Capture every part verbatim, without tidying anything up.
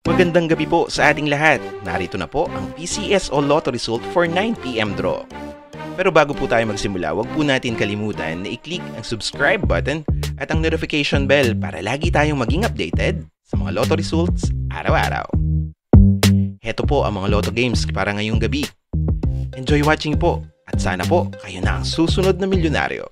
Magandang gabi po sa ating lahat. Narito na po ang P C S O Lotto result for nine p m draw. Pero bago po tayo magsimula, huwag po natin kalimutan na i-click ang subscribe button at ang notification bell para lagi tayong maging updated sa mga Lotto results araw-araw. Heto po ang mga Lotto games para ngayong gabi. Enjoy watching po at sana po kayo na ang susunod na milyonaryo.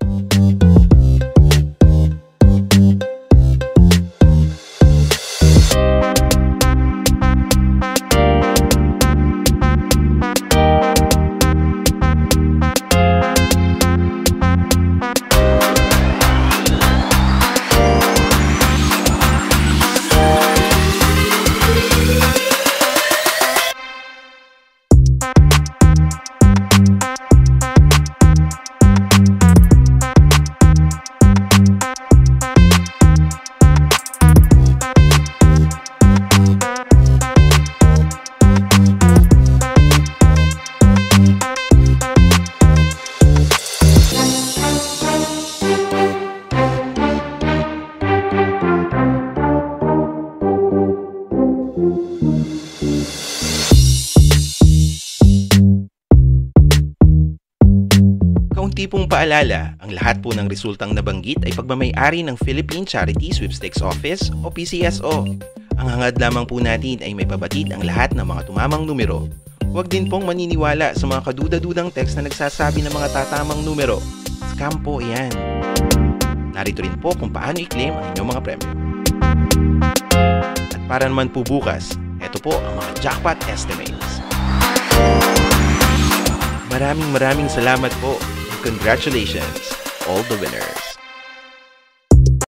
Kaunti pong paalala, ang lahat po ng resultang nabanggit ay pagmamay-ari ng Philippine Charity Sweepstakes Office o P C S O. Ang hangad lamang po natin ay maipabatid ang lahat ng mga tumamang numero. Huwag din pong maniniwala sa mga kaduda-dudang text na nagsasabi ng mga tatamang numero. Scam po yan. Narito rin po kung paano i-claim ang inyong mga premyo. At para naman po bukas, ito po ang mga jackpot estimates. Maraming maraming salamat po. Congratulations, all the winners!